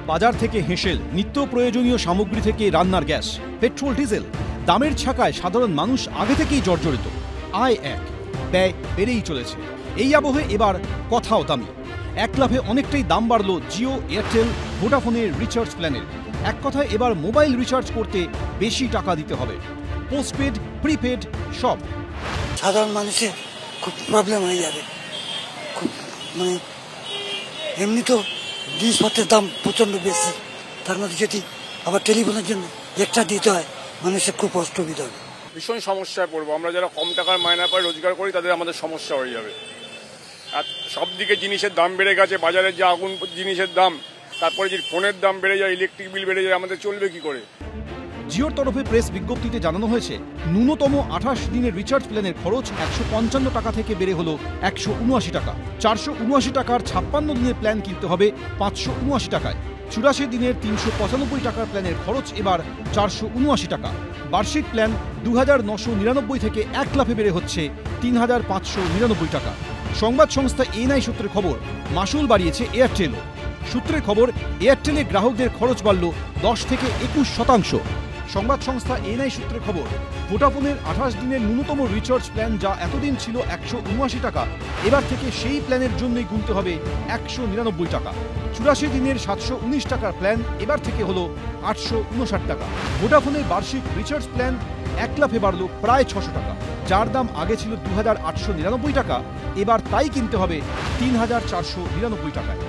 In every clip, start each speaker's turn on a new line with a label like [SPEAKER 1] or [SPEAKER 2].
[SPEAKER 1] বাজার থেকে হেঁসেল, নিত্য প্রয়োজনীয় সামগ্রী থেকে রান্নার গ্যাস, পেট্রোল ডিজেল দামের ছাকায় সাধারণ মানুষ আগে থেকেই জর্জরিত। আয় এক, ব্যয় বেড়েই চলেছে। এই আবহে এবার কথাও দামি। এক লাফে অনেকটাই দাম বাড়ল জিও, এয়ারটেল, ভোডাফোনের রিচার্জ প্ল্যানের। এক কথায় এবার মোবাইল রিচার্জ করতে বেশি টাকা দিতে হবে। পোস্টপেড, প্রিপেড সব।
[SPEAKER 2] সাধারণ মানুষের খুব প্রবলেম হয়ে যাবে। খুব এমনি তো জিনিসপত্রের দাম প্রচণ্ড বেশি, তার মধ্যে যদি আবার টেলিফোনের জন্য এক্সট্রা দিতে হয়, মানুষের খুব অসুবিধা হবে।
[SPEAKER 3] ভীষণ সমস্যায় পড়বো আমরা। যারা কম টাকার মায়না পায়, রোজগার করি, তাদের আমাদের সমস্যা হয়ে যাবে। আর সব দিকে জিনিসের দাম বেড়ে গেছে, বাজারের যে আগুন জিনিসের দাম, তারপরে যে ফোনের দাম বেড়ে যায়, ইলেকট্রিক বিল বেড়ে যায়, আমাদের চলবে কি করে?
[SPEAKER 1] জিওর তরফে প্রেস বিজ্ঞপ্তিতে জানানো হয়েছে, ন্যূনতম 28 দিনের রিচার্জ প্ল্যানের খরচ 155 টাকা থেকে বেড়ে হলো 179 টাকা। 479 টাকার 56 দিনের প্ল্যান কিনতে হবে 579 টাকায়। 84 দিনের 395 টাকার প্ল্যানের খরচ এবার 479 টাকা। বার্ষিক প্ল্যান 2999 থেকে 1 লাফে বেড়ে হচ্ছে 3599 টাকা। সংবাদ সংস্থা এনআই সূত্রের খবর, মাসুল বাড়িয়েছে এয়ারটেলও। সূত্রের খবর, এয়ারটেলে গ্রাহকদের খরচ বাড়ল 10 থেকে 21%। সংবাদ সংস্থা এনআই সূত্রে খবর, ভোডাফোনের 28 দিনের ন্যূনতম রিচার্জ প্ল্যান যা এতদিন ছিল 179 টাকা, এবার থেকে সেই প্ল্যানের জন্যই গুনতে হবে 199 টাকা। 84 দিনের 719 টাকার প্ল্যান এবার থেকে হলো 859 টাকা। ভোডাফোনের বার্ষিক রিচার্জ প্ল্যান 1 লাফে বাড়ল প্রায় 600 টাকা। যার দাম আগে ছিল 2899 টাকা, এবার তাই কিনতে হবে 3499 টাকায়।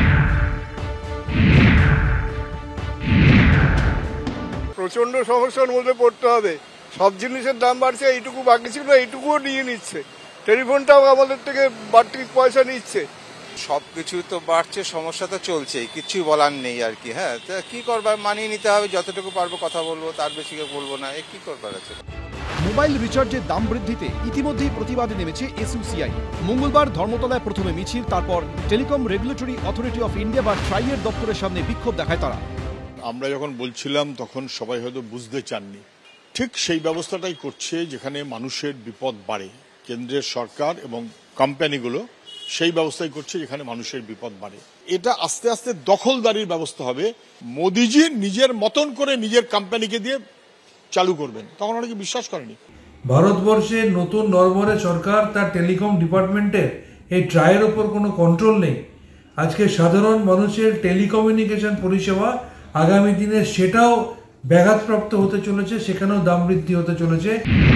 [SPEAKER 3] প্রচন্ড সমস্যার মধ্যে পড়তে হবে। সব জিনিসের দাম বাড়ছে, এইটুকু বাকি ছিল এইটুকুও নিয়ে নিচ্ছে। টেলিফোনটাও আমাদের থেকে বাড়তি পয়সা নিচ্ছে।
[SPEAKER 4] সবকিছু তো বাড়ছে, সমস্যা তো চলছেই, কিছুই বলার নেই আর কি। হ্যাঁ, তা কি করবার, মানিয়ে নিতে হবে। যতটুকু পারবো কথা বলবো, তার বেশি বলবো না। কি করবার আছে?
[SPEAKER 1] মোবাইল রিচার্জের দাম বৃদ্ধিতে ইতিমধ্যেই প্রতিবাদে নেমেছে এসইউসিআই। মঙ্গলবার ধর্মতলায় প্রথমে মিছিল, তারপর Telecom Regulatory Authority of India বা ট্রাইয়ের দপ্তরের সামনে বিক্ষোভ দেখায় তারা।
[SPEAKER 5] আমরা যখন বলছিলাম তখন সবাই হয়তো বুঝতে চাননি। ঠিক সেই ব্যবস্থাটাই করছে যেখানে মানুষের বিপদ বাড়ে। কেন্দ্রের সরকার এবং কোম্পানিগুলো সেই ব্যবস্থাই করছে যেখানে মানুষের বিপদ বাড়ে। এটা আস্তে আস্তে দখলদারির ব্যবস্থা হবে। মোদিজি নিজের মতন করে নিজের কোম্পানিকে দিয়ে চালু করবেন, তখন অনেকে বিশ্বাস করেনি।
[SPEAKER 6] ভারতবর্ষের নতুন নরবরে সরকার তার টেলিকম ডিপার্টমেন্টের এই ট্রায়ের ওপর কোনো কন্ট্রোল নেই। আজকে সাধারণ মানুষের টেলিকমিউনিকেশন পরিষেবা আগামী দিনে সেটাও ব্যাঘাতপ্রাপ্ত হতে চলেছে, সেখানেও দাম বৃদ্ধি হতে চলেছে।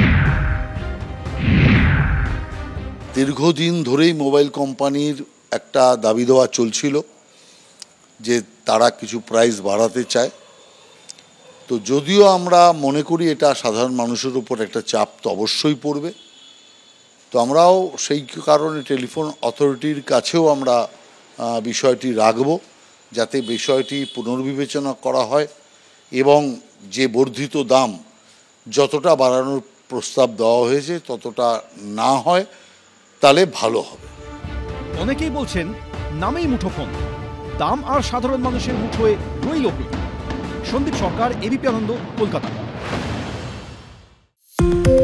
[SPEAKER 7] দীর্ঘদিন ধরেই মোবাইল কোম্পানির একটা দাবি দেওয়া চলছিল যে তারা কিছু প্রাইস বাড়াতে চায়। তো যদিও আমরা মনে করি এটা সাধারণ মানুষের উপর একটা চাপ তো অবশ্যই পড়বে, তো আমরাও সেই কারণে টেলিফোন অথরিটির কাছেও আমরা বিষয়টি রাখব, যাতে বিষয়টি পুনর্বিবেচনা করা হয় এবং যে বর্ধিত দাম যতটা বাড়ানোর প্রস্তাব দেওয়া হয়েছে ততটা না হয়, তাহলে ভালো হবে।
[SPEAKER 1] অনেকেই বলছেন, নামেই মুঠোফোন, দাম আর সাধারণ মানুষের মুঠোয় রইল কই? সন্দীপ সরকার, এবিপি আনন্দ, কলকাতা।